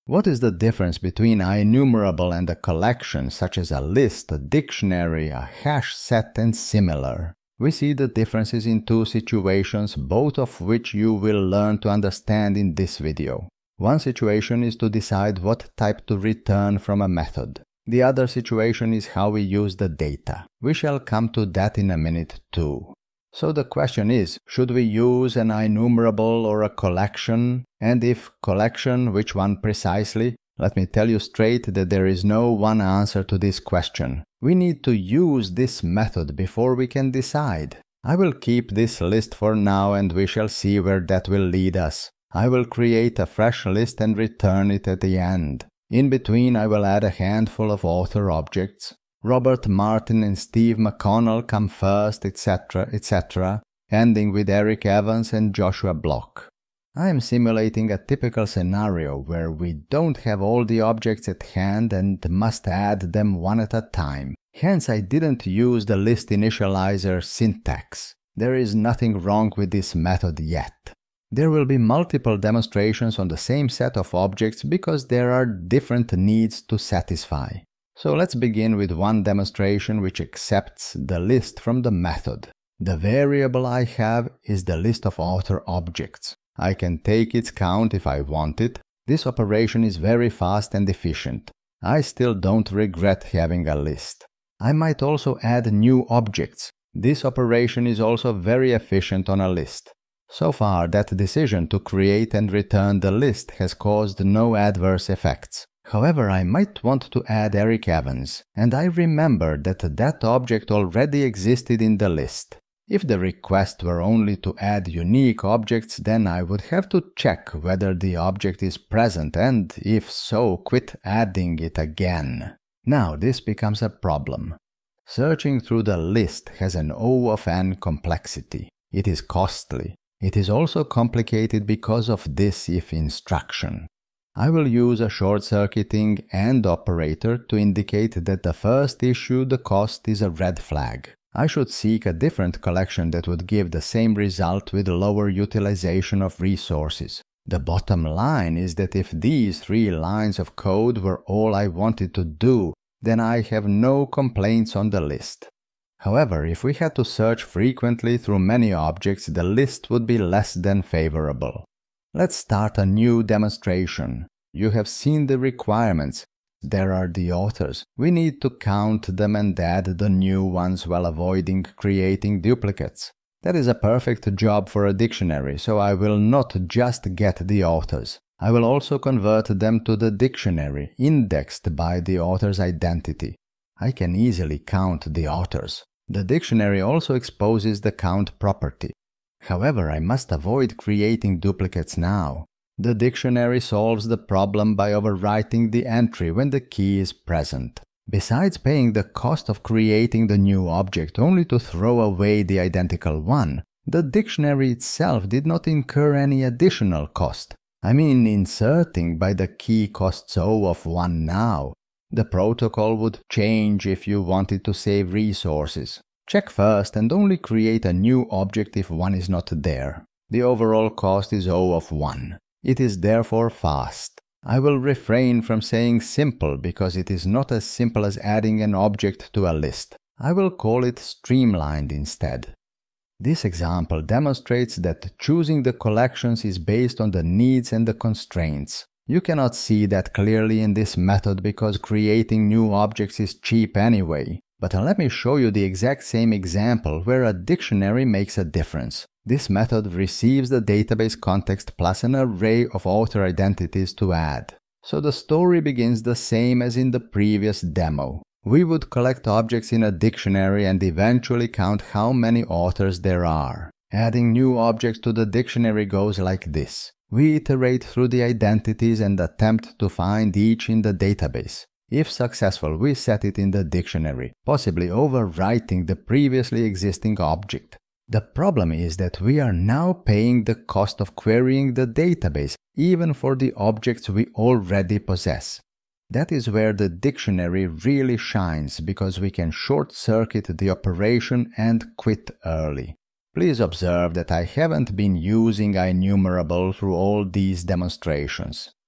What is the difference between IEnumerable and a collection such as a list, a dictionary, a hash set, and similar? We see the differences in two situations, both of which you will learn to understand in this video. One situation is to decide what type to return from a method. The other situation is how we use the data. We shall come to that in a minute too. So the question is, should we use an IEnumerable or a collection? And if collection, which one precisely? Let me tell you straight that there is no one answer to this question. We need to use this method before we can decide. I will keep this list for now and we shall see where that will lead us. I will create a fresh list and return it at the end. In between I will add a handful of author objects. Robert Martin and Steve McConnell come first, etc., etc., ending with Eric Evans and Joshua Block. I am simulating a typical scenario where we don't have all the objects at hand and must add them one at a time. Hence I didn't use the list initializer syntax. There is nothing wrong with this method yet. There will be multiple demonstrations on the same set of objects because there are different needs to satisfy. So let's begin with one demonstration which accepts the list from the method. The variable I have is the list of author objects. I can take its count if I want it. This operation is very fast and efficient. I still don't regret having a list. I might also add new objects. This operation is also very efficient on a list. So far, that decision to create and return the list has caused no adverse effects. However, I might want to add Eric Evans, and I remember that that object already existed in the list. If the request were only to add unique objects, then I would have to check whether the object is present and, if so, quit adding it again. Now this becomes a problem. Searching through the list has an O of n complexity. It is costly. It is also complicated because of this if instruction. I will use a short-circuiting AND operator to indicate that the first issue, the cost, is a red flag. I should seek a different collection that would give the same result with lower utilization of resources. The bottom line is that if these 3 lines of code were all I wanted to do, then I have no complaints on the list. However, if we had to search frequently through many objects, the list would be less than favorable. Let's start a new demonstration. You have seen the requirements. There are the authors. We need to count them and add the new ones while avoiding creating duplicates. That is a perfect job for a dictionary, so I will not just get the authors. I will also convert them to the dictionary, indexed by the author's identity. I can easily count the authors. The dictionary also exposes the count property. However, I must avoid creating duplicates now. The dictionary solves the problem by overwriting the entry when the key is present. Besides paying the cost of creating the new object only to throw away the identical one, the dictionary itself did not incur any additional cost. I mean, inserting by the key costs O of 1 now. The protocol would change if you wanted to save resources. Check first and only create a new object if one is not there. The overall cost is O of 1. It is therefore fast. I will refrain from saying simple because it is not as simple as adding an object to a list. I will call it streamlined instead. This example demonstrates that choosing the collections is based on the needs and the constraints. You cannot see that clearly in this method because creating new objects is cheap anyway. But let me show you the exact same example where a dictionary makes a difference. This method receives the database context plus an array of author identities to add. So the story begins the same as in the previous demo. We would collect objects in a dictionary and eventually count how many authors there are. Adding new objects to the dictionary goes like this. We iterate through the identities and attempt to find each in the database. If successful, we set it in the dictionary, possibly overwriting the previously existing object. The problem is that we are now paying the cost of querying the database, even for the objects we already possess. That is where the dictionary really shines, because we can short-circuit the operation and quit early. Please observe that I haven't been using IEnumerable through all these demonstrations.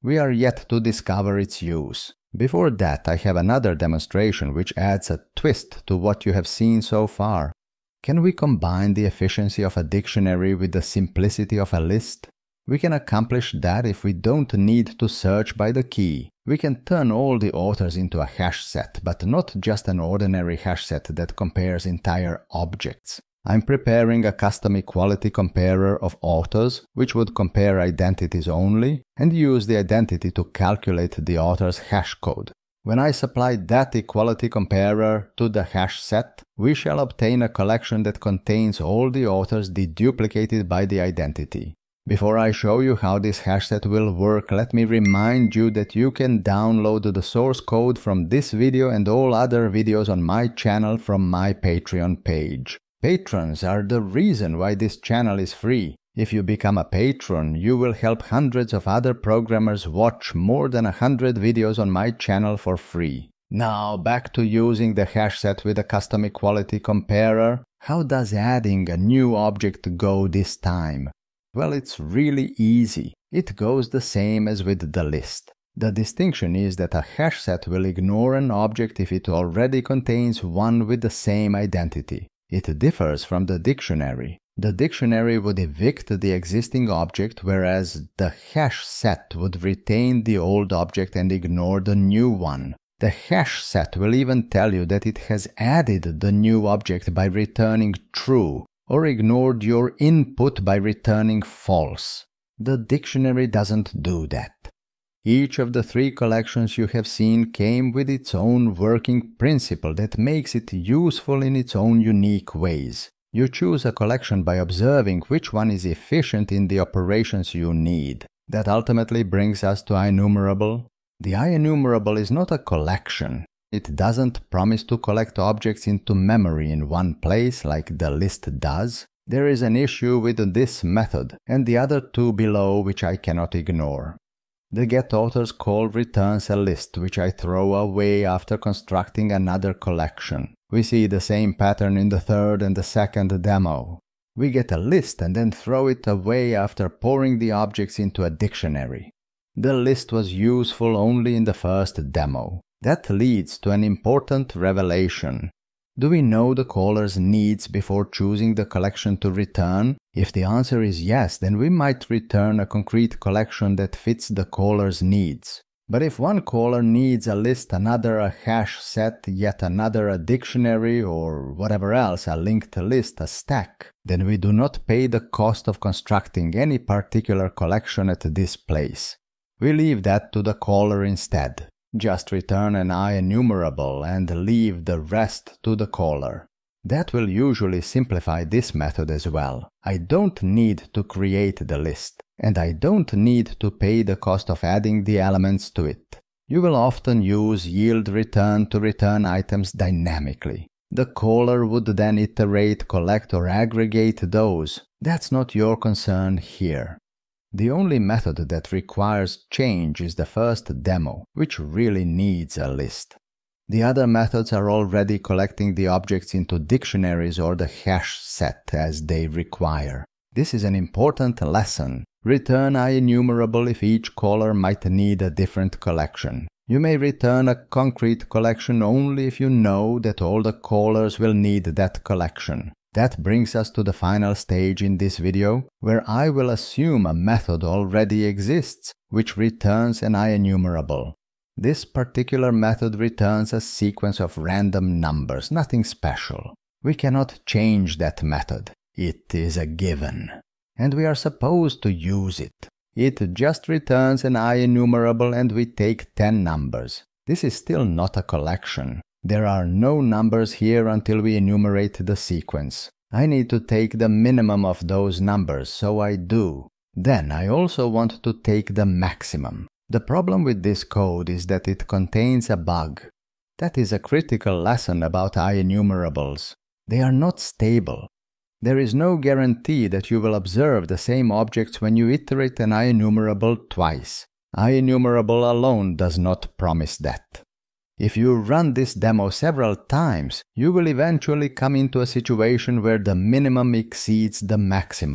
We are yet to discover its use. Before that, I have another demonstration which adds a twist to what you have seen so far. Can we combine the efficiency of a dictionary with the simplicity of a list? We can accomplish that if we don't need to search by the key. We can turn all the authors into a hash set, but not just an ordinary hash set that compares entire objects. I'm preparing a custom equality comparer of authors, which would compare identities only, and use the identity to calculate the author's hash code. When I supply that equality comparer to the hash set, we shall obtain a collection that contains all the authors deduplicated by the identity. Before I show you how this hash set will work, let me remind you that you can download the source code from this video and all other videos on my channel from my Patreon page. Patrons are the reason why this channel is free. If you become a patron, you will help hundreds of other programmers watch more than 100 videos on my channel for free. Now back to using the hash set with a custom equality comparer. How does adding a new object go this time? Well, it's really easy. It goes the same as with the list. The distinction is that a hash set will ignore an object if it already contains one with the same identity. It differs from the dictionary. The dictionary would evict the existing object, whereas the hash set would retain the old object and ignore the new one. The hash set will even tell you that it has added the new object by returning true, or ignored your input by returning false. The dictionary doesn't do that. Each of the three collections you have seen came with its own working principle that makes it useful in its own unique ways. You choose a collection by observing which one is efficient in the operations you need. That ultimately brings us to IEnumerable. The IEnumerable is not a collection. It doesn't promise to collect objects into memory in one place like the list does. There is an issue with this method and the other two below which I cannot ignore. The getAuthors call returns a list which I throw away after constructing another collection. We see the same pattern in the third and the second demo. We get a list and then throw it away after pouring the objects into a dictionary. The list was useful only in the first demo. That leads to an important revelation. Do we know the caller's needs before choosing the collection to return? If the answer is yes, then we might return a concrete collection that fits the caller's needs. But if one caller needs a list, another a hash set, yet another a dictionary, or whatever else, a linked list, a stack, then we do not pay the cost of constructing any particular collection at this place. We leave that to the caller instead. Just return an IEnumerable and leave the rest to the caller. That will usually simplify this method as well. I don't need to create the list, and I don't need to pay the cost of adding the elements to it. You will often use yield return to return items dynamically. The caller would then iterate, collect, or aggregate those. That's not your concern here. The only method that requires change is the first demo, which really needs a list. The other methods are already collecting the objects into dictionaries or the hash set as they require. This is an important lesson. Return IEnumerable if each caller might need a different collection. You may return a concrete collection only if you know that all the callers will need that collection. That brings us to the final stage in this video, where I will assume a method already exists, which returns an IEnumerable. This particular method returns a sequence of random numbers, nothing special. We cannot change that method. It is a given. And we are supposed to use it. It just returns an IEnumerable and we take 10 numbers. This is still not a collection. There are no numbers here until we enumerate the sequence. I need to take the minimum of those numbers, so I do. Then I also want to take the maximum. The problem with this code is that it contains a bug. That is a critical lesson about IEnumerables. They are not stable. There is no guarantee that you will observe the same objects when you iterate an IEnumerable twice. IEnumerable alone does not promise that. If you run this demo several times, you will eventually come into a situation where the minimum exceeds the maximum.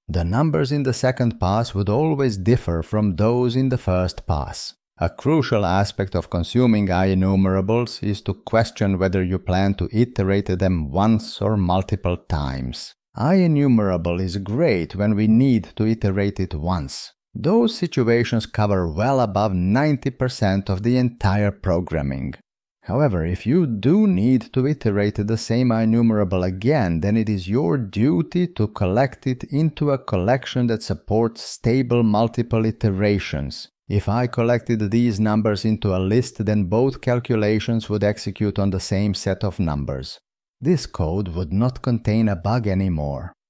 The numbers in the second pass would always differ from those in the first pass. A crucial aspect of consuming IEnumerables is to question whether you plan to iterate them once or multiple times. IEnumerable is great when we need to iterate it once. Those situations cover well above 90% of the entire programming. However, if you do need to iterate the same IEnumerable again, then it is your duty to collect it into a collection that supports stable multiple iterations. If I collected these numbers into a list, then both calculations would execute on the same set of numbers. This code would not contain a bug anymore.